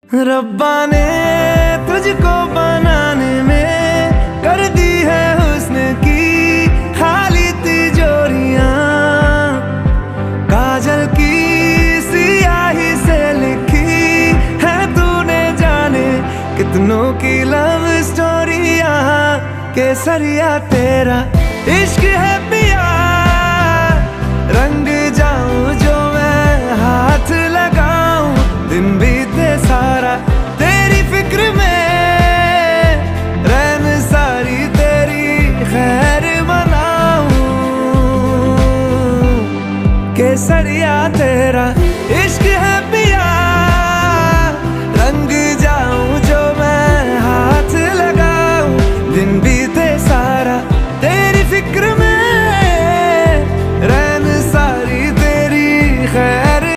रब्बा ने तुझको बनाने में कर दी है हुस्न की खाली तिजोरियां, काजल की सियाही से लिखी है तूने जाने कितनों की लव स्टोरियां। केसरिया तेरा इश्क है पिया, रंग जाऊं जो मैं हाथ लगाऊं, दिन बीते सारा तेरी फिक्र में, रैन सारी तेरी खैर मनाऊं। केसरिया तेरा